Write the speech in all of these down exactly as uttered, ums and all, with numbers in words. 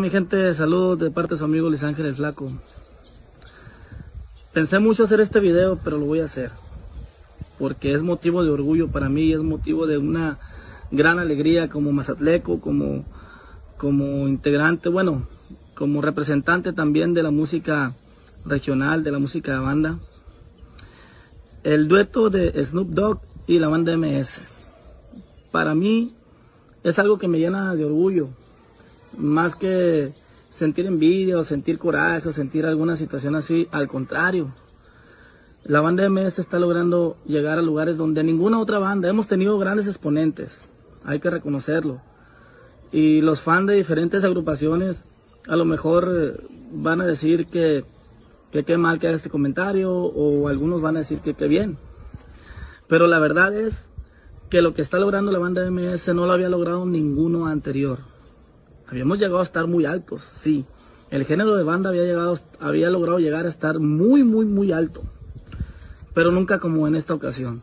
Mi gente, saludos de parte de su amigo Luis Ángel el Flaco. Pensé mucho hacer este video, pero lo voy a hacer porque es motivo de orgullo para mí, es motivo de una gran alegría como mazatleco, como, como integrante, bueno, como representante también de la música regional, de la música de banda. El dueto de Snoop Dogg y la banda eme ese, para mí es algo que me llena de orgullo, más que sentir envidia o sentir coraje o sentir alguna situación así. Al contrario, la banda eme ese está logrando llegar a lugares donde ninguna otra banda. Hemos tenido grandes exponentes, hay que reconocerlo, y los fans de diferentes agrupaciones a lo mejor eh, van a decir que que qué mal que haga este comentario, o algunos van a decir que qué bien, pero la verdad es que lo que está logrando la banda eme ese no lo había logrado ninguno anterior. Habíamos llegado a estar muy altos, sí, el género de banda había, llegado, había logrado llegar a estar muy muy muy alto, pero nunca como en esta ocasión.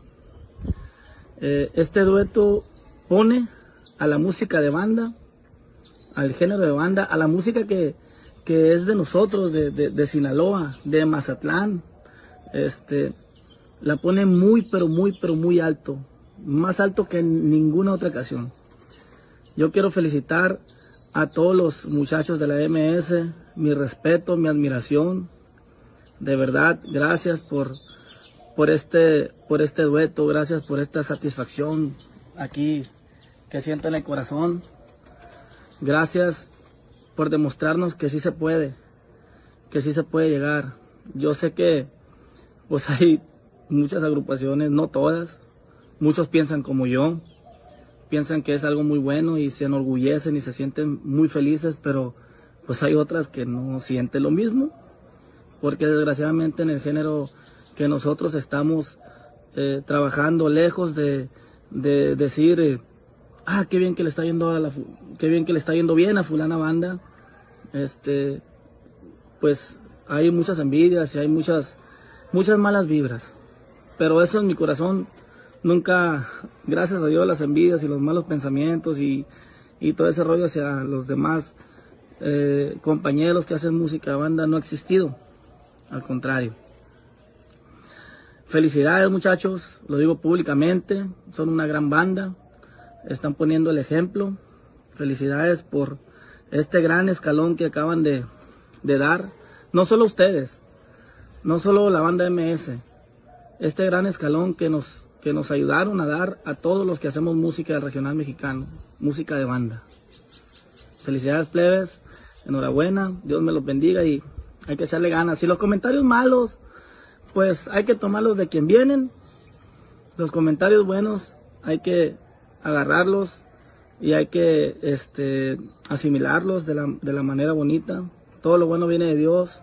Eh, este dueto pone a la música de banda, al género de banda, a la música que, que es de nosotros, de, de, de Sinaloa, de Mazatlán, este, la pone muy, pero muy, pero muy alto, más alto que en ninguna otra ocasión. Yo quiero felicitar a todos los muchachos de la eme ese, mi respeto, mi admiración, de verdad, gracias por, por, este, por este dueto, gracias por esta satisfacción aquí que siento en el corazón, gracias por demostrarnos que sí se puede, que sí se puede llegar. Yo sé que pues hay muchas agrupaciones, no todas, muchos piensan como yo, piensan que es algo muy bueno y se enorgullecen y se sienten muy felices, pero pues hay otras que no sienten lo mismo, porque desgraciadamente en el género que nosotros estamos eh, trabajando, lejos de, de decir eh, ah, qué bien que le está yendo a la, qué bien que le está yendo bien a fulana banda, este, pues hay muchas envidias y hay muchas, muchas malas vibras, pero eso en mi corazón nunca, gracias a Dios, las envidias y los malos pensamientos y, y todo ese rollo hacia los demás eh, compañeros que hacen música de banda no ha existido, al contrario. Felicidades muchachos, lo digo públicamente, son una gran banda, están poniendo el ejemplo. Felicidades por este gran escalón que acaban de, de dar, no solo ustedes, no solo la banda eme ese, este gran escalón que nos, que nos ayudaron a dar a todos los que hacemos música del regional mexicano, música de banda. Felicidades plebes, enhorabuena, Dios me los bendiga y hay que echarle ganas. Y los comentarios malos, pues hay que tomarlos de quien vienen, los comentarios buenos hay que agarrarlos y hay que este, asimilarlos de la, de la manera bonita. Todo lo bueno viene de Dios,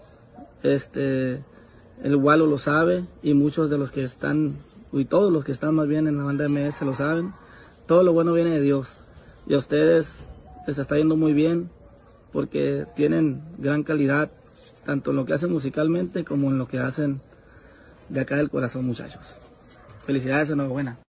este, el Walo lo sabe y muchos de los que están, y todos los que están más bien en la banda eme ese lo saben. Todo lo bueno viene de Dios y a ustedes les está yendo muy bien porque tienen gran calidad, tanto en lo que hacen musicalmente como en lo que hacen de acá del corazón, muchachos. Felicidades, enhorabuena.